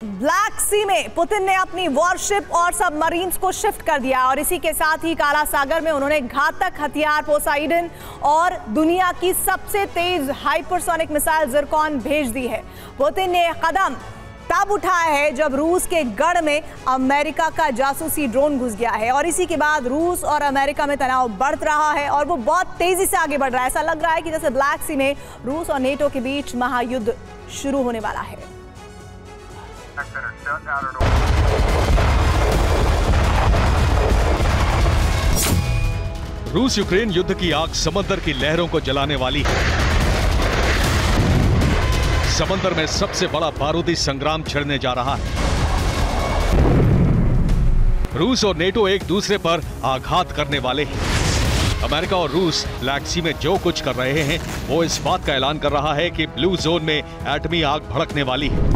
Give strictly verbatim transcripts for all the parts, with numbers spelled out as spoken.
Black सी में Putin ने अपनी वॉरशिप और सबमरीन्स को शिफ्ट कर दिया और इसी के साथ ही काला सागर में उन्होंने घातक हथियार पोसाइडन और दुनिया की सबसे तेज हाइपरसोनिक मिसाइल जिरकॉन भेज दी है। पुतिन ने कदम तब उठाया है जब रूस के गढ़ में अमेरिका का जासूसी ड्रोन घुस गया है और इसी के बाद रूस और अमेरिका में तनाव बढ़ रहा है और वो बहुत तेजी से आगे बढ़ रहा है। ऐसा लग रहा है कि जैसे ब्लैक सी में रूस और नेटो के बीच महायुद्ध शुरू होने वाला है। रूस यूक्रेन युद्ध की आग समंदर की लहरों को जलाने वाली है। समंदर में सबसे बड़ा बारूदी संग्राम छिड़ने जा रहा है। रूस और नेटो एक दूसरे पर आघात करने वाले हैं। अमेरिका और रूस ब्लैक सी में जो कुछ कर रहे हैं वो इस बात का ऐलान कर रहा है कि ब्लू जोन में एटमी आग भड़कने वाली है।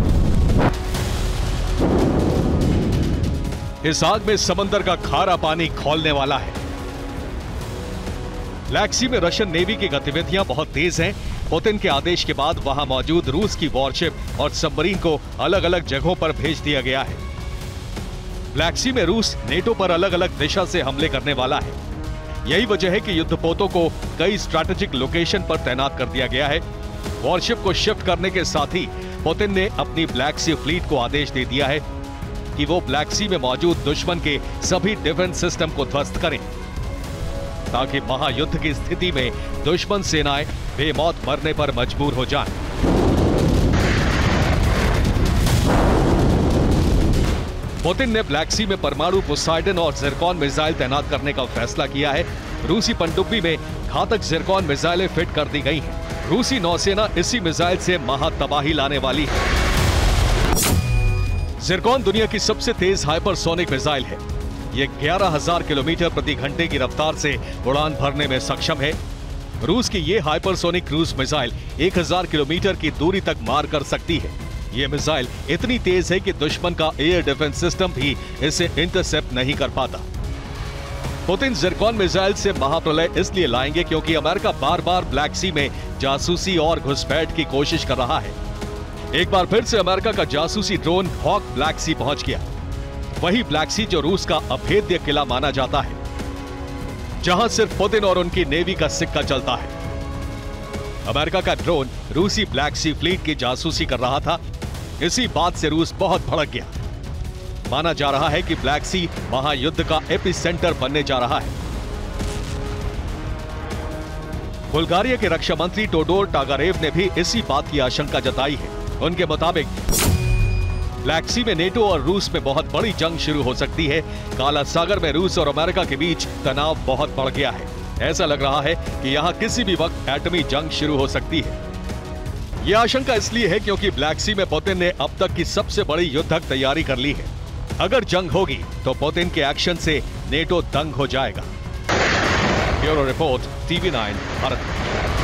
इस आग में समंदर का खारा पानी खौलने वाला है। ब्लैक सी में रशियन नेवी की गतिविधियां बहुत तेज हैं। पुतिन के आदेश के बाद वहां मौजूद रूस की वॉरशिप और सबमरीन को अलग अलग जगहों पर भेज दिया गया है। ब्लैक सी में रूस नेटो पर अलग अलग दिशा से हमले करने वाला है। यही वजह है कि युद्धपोतों को कई स्ट्रैटेजिक लोकेशन पर तैनात कर दिया गया है। वॉरशिप को शिफ्ट करने के साथ ही पुतिन ने अपनी ब्लैक सी फ्लीट को आदेश दे दिया है कि वो ब्लैक सी में मौजूद दुश्मन के सभी डिफेंस सिस्टम को ध्वस्त करें ताकि महायुद्ध की स्थिति में दुश्मन सेनाएं बेमौत मरने पर मजबूर हो जाएं। पुतिन ने ब्लैक सी में परमाणु पोसाइडन और जिरकॉन मिसाइल तैनात करने का फैसला किया है। रूसी पनडुब्बी में घातक जिरकॉन मिसाइलें फिट कर दी गई हैं। रूसी नौसेना इसी मिसाइल से महातबाही लाने वाली है। जिरकॉन दुनिया की सबसे तेज हाइपरसोनिक मिसाइल है। यह ग्यारह हज़ार किलोमीटर प्रति घंटे की रफ्तार से उड़ान भरने में सक्षम है। रूस की यह हाइपरसोनिक क्रूज मिसाइल एक हज़ार किलोमीटर की दूरी तक मार कर सकती है। यह मिसाइल इतनी तेज है कि दुश्मन का एयर डिफेंस सिस्टम भी इसे इंटरसेप्ट नहीं कर पाता। पुतिन जिरकॉन मिसाइल से महाप्रलय इसलिए लाएंगे क्योंकि अमेरिका बार बार ब्लैक सी में जासूसी और घुसपैठ की कोशिश कर रहा है। एक बार फिर से अमेरिका का जासूसी ड्रोन हॉक ब्लैक सी पहुंच गया। वही ब्लैक सी जो रूस का अभेद्य किला माना जाता है, जहां सिर्फ पुतिन और उनकी नेवी का सिक्का चलता है। अमेरिका का ड्रोन रूसी ब्लैक सी फ्लीट की जासूसी कर रहा था। इसी बात से रूस बहुत भड़क गया। माना जा रहा है कि ब्लैक सी महायुद्ध का एपिसेंटर बनने जा रहा है। बुल्गारिया के रक्षा मंत्री टोडोर टागारेव ने भी इसी बात की आशंका जताई है। उनके मुताबिक ब्लैक सी में नेटो और रूस में बहुत बड़ी जंग शुरू हो सकती है। काला सागर में रूस और अमेरिका के बीच तनाव बहुत बढ़ गया है। ऐसा लग रहा है कि यहां किसी भी वक्त एटमी जंग शुरू हो सकती है। यह आशंका इसलिए है क्योंकि ब्लैक सी में पुतिन ने अब तक की सबसे बड़ी युद्धक तैयारी कर ली है। अगर जंग होगी तो पुतिन के एक्शन से नेटो दंग हो जाएगा। Bureau report, TV nine Bharat.